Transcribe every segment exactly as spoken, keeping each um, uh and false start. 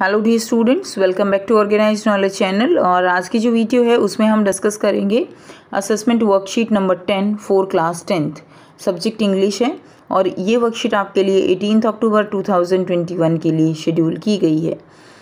Hello the students, welcome back to organised knowledge channel. और आज की जो वीडियो है उसमें हम डिस्कस करेंगे assessment worksheet number ten for class tenth, subject English है। और ये वर्कशीट आपके लिए eighteen October two thousand twenty one के लिए शेड्यूल की गई है।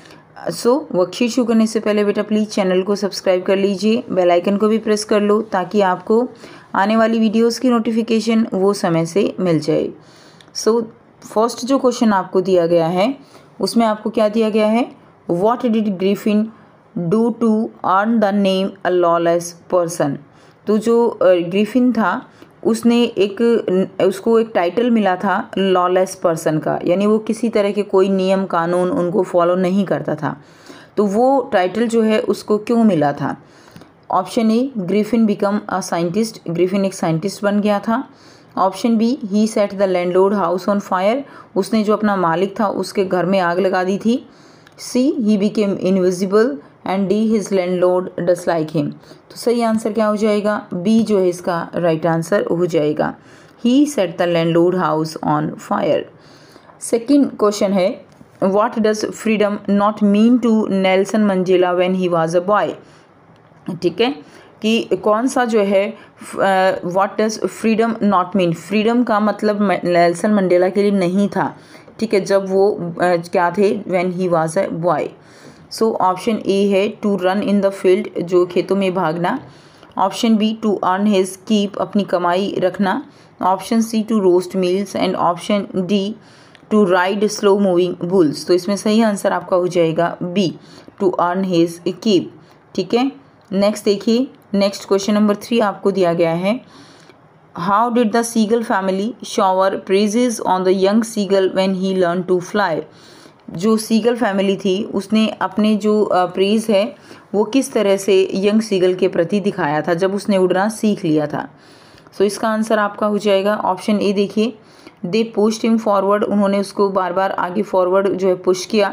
सो so, वर्कशीट शुरू करने से पहले बेटा प्लीज़ चैनल को सब्सक्राइब कर लीजिए, बेल आइकन को भी प्रेस कर लो ताकि आपको आने वाली वीडियोस की नोटिफिकेशन वो समय से मिल जाए। सो so, फर्स्ट जो क्वेश्चन आपको दिया गया है उसमें आपको क्या दिया गया है, what did Griffin do to earn the name a lawless person. तो जो ग्रिफिन था उसने एक उसको एक टाइटल मिला था लॉलेस पर्सन का, यानी वो किसी तरह के कोई नियम कानून उनको फॉलो नहीं करता था। तो वो टाइटल जो है उसको क्यों मिला था? Option A, Griffin become a scientist, Griffin एक साइंटिस्ट बन गया था। Option B, he set the landlord house on fire, उसने जो अपना मालिक था उसके घर में आग लगा दी थी। C, he became invisible and D, his landlord dislike him. तो सही आंसर क्या हो जाएगा? बी जो है इसका राइट आंसर हो जाएगा, he set the landlord house on fire. Second question है, what does freedom not mean to Nelson Mandela when he was a boy. ठीक है, कि कौन सा जो है what does freedom not mean, freedom का मतलब नेल्सन मंडेला के लिए नहीं था। ठीक है, जब वो uh, क्या थे, when he was a boy. So option A है to run in the field, जो खेतों में भागना। Option B, to earn his keep, अपनी कमाई रखना। Option C, to roast meals. And option D, to ride slow moving bulls. तो इसमें सही आंसर आपका हो जाएगा B, to earn his keep. ठीक है, नेक्स्ट देखिए, नेक्स्ट क्वेश्चन नंबर थ्री आपको दिया गया है, how did the seagull family shower praises on the young seagull when he learn to fly. जो सीगल फैमिली थी उसने अपने जो प्रेज है वो किस तरह से यंग सीगल के प्रति दिखाया था जब उसने उड़ना सीख लिया था। सो so, इसका आंसर आपका हो जाएगा ऑप्शन ए। देखिए, दे पुश्ड हिम फॉरवर्ड, उन्होंने उसको बार बार आगे फॉरवर्ड जो है पुश किया।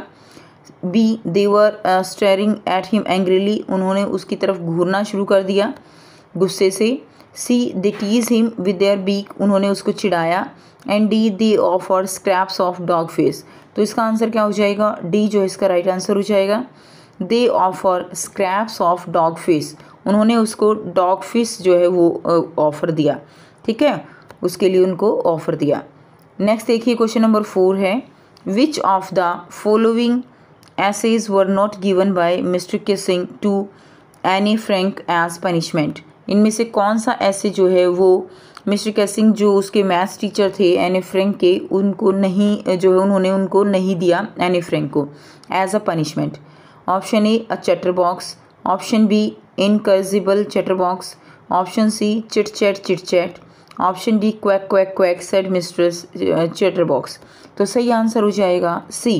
B, they were staring at him angrily, उन्होंने उसकी तरफ घूरना शुरू कर दिया गुस्से से। C, they tease him with their beak, उन्होंने उसको चिढ़ाया। And D, they offer scraps of dog face. तो इसका आंसर क्या हो जाएगा? डी जो है इसका राइट आंसर हो जाएगा, they offer scraps of dog face, उन्होंने उसको डॉग फेस जो है वो ऑफ़र दिया। ठीक है, उसके लिए उनको ऑफ़र दिया। नेक्स्ट देखिए, क्वेश्चन नंबर फोर है, which of the following essays were not given by Mr Keesing to Anne Frank as punishment। इनमें से कौन सा ऐसे जो है वो मिस्टर किसिंग जो उसके मैथ्स टीचर थे एनी फ्रैंक के, उनको नहीं जो है उन्होंने उनको नहीं दिया एनी फ्रैंक को as a punishment. Option A, a chatterbox. Option B, incorrigible chatterbox. Option C, chit chat chit chat. Option D, quack quack quack said mistress chatterbox. तो सही आंसर हो जाएगा सी।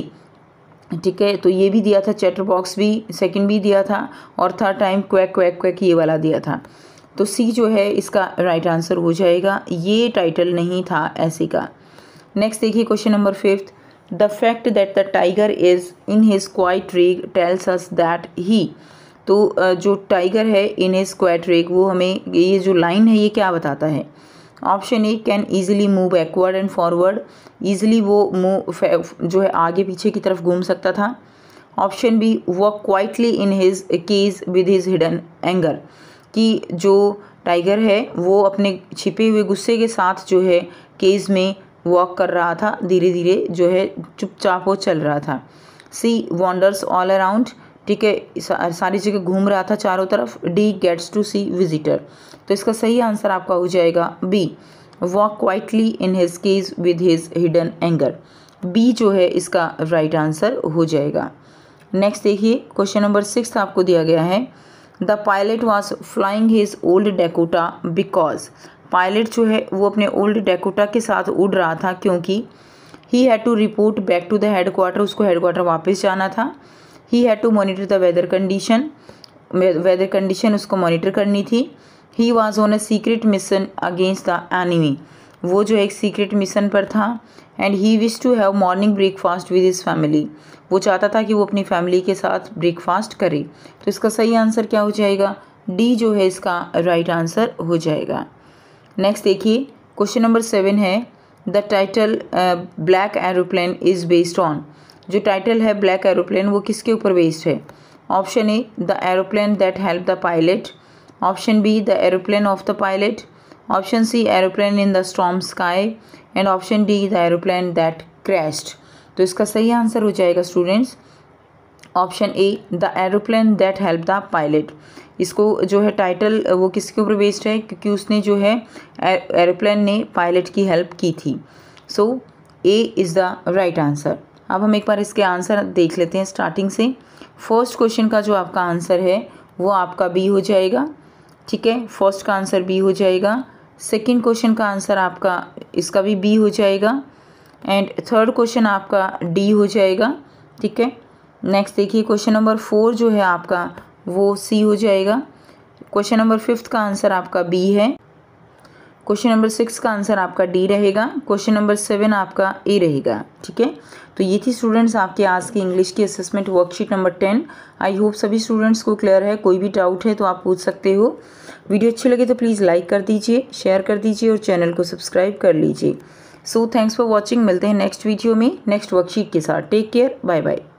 ठीक है, तो ये भी दिया था चैटर बॉक्स भी, सेकंड भी दिया था, और third time quack quack quack ये वाला दिया था। तो सी जो है इसका राइट आंसर हो जाएगा, ये टाइटल नहीं था ऐसे का। नेक्स्ट देखिए, question number fifth, the fact that the tiger is in his quiet rage tells us that he. तो जो टाइगर है इन हिज क्वाइट रेग, वो हमें ये जो लाइन है ये क्या बताता है? Option A, can easily move backward and forward, easily वो मूव जो है आगे पीछे की तरफ घूम सकता था। Option B, walk quietly in his cage with his hidden anger, कि जो टाइगर है वो अपने छिपे हुए गुस्से के साथ जो है केज में वॉक कर रहा था, धीरे धीरे जो है चुपचाप वो चल रहा था। सी, वॉन्डर्स ऑल अराउंड, ठीक है, सारी जगह घूम रहा था चारों तरफ। D, gets to see visitor. तो इसका सही आंसर आपका हो जाएगा B, walk quietly in his cage with his hidden anger. B जो है इसका राइट आंसर हो जाएगा। नेक्स्ट देखिए, क्वेश्चन नंबर सिक्स आपको दिया गया है, the pilot was flying his old Dakota because. Pilot जो है वो अपने ओल्ड डेकोटा के साथ उड़ रहा था क्योंकि he had to report back to the headquarter, उसको हेड क्वार्टर वापस जाना था। He had to monitor the weather condition, weather condition उसको मॉनिटर करनी थी। He was on a secret mission against the enemy, वो जो एक सीक्रेट मिशन पर था। And he wish to have morning breakfast with his family, वो चाहता था कि वो अपनी फैमिली के साथ ब्रेकफास्ट करे। तो इसका सही आंसर क्या हो जाएगा? डी जो है इसका राइट आंसर हो जाएगा। नेक्स्ट देखिए, क्वेश्चन नंबर सेवन है, the title black aeroplane is based on. जो टाइटल है ब्लैक एरोप्लेन वो किसके ऊपर बेस्ड है? Option A the aeroplane that help the pilot, option B the aeroplane of the pilot, option C aeroplane in the storm sky and option D the aeroplane that crashed. तो इसका सही answer हो जाएगा students option A the aeroplane that help the pilot. इसको जो है title वो किसके ऊपर बेस्ड है? क्योंकि उसने जो है एरोप्लेन ने पायलट की हेल्प की थी। So A is the right answer. अब हम एक बार इसके आंसर देख लेते हैं स्टार्टिंग से। फर्स्ट क्वेश्चन का जो आपका आंसर है वो आपका बी हो जाएगा, ठीक है, फर्स्ट का आंसर बी हो जाएगा। सेकंड क्वेश्चन का आंसर आपका इसका भी बी हो जाएगा एंड थर्ड क्वेश्चन आपका डी हो जाएगा, ठीक है। नेक्स्ट देखिए क्वेश्चन नंबर फोर जो है आपका वो सी हो जाएगा। क्वेश्चन नंबर फिफ्थ का आंसर आपका बी है। क्वेश्चन नंबर सिक्स का आंसर आपका डी रहेगा। क्वेश्चन नंबर सेवन आपका ए रहेगा, ठीक है। तो ये थी स्टूडेंट्स आपके आज की इंग्लिश की assessment worksheet number ten. I hope सभी स्टूडेंट्स को क्लियर है। कोई भी डाउट है तो आप पूछ सकते हो। वीडियो अच्छी लगे तो प्लीज़ लाइक कर दीजिए, शेयर कर दीजिए और चैनल को सब्सक्राइब कर लीजिए। So thanks for watching. मिलते हैं नेक्स्ट वीडियो में नेक्स्ट वर्कशीट के साथ। Take care, bye bye.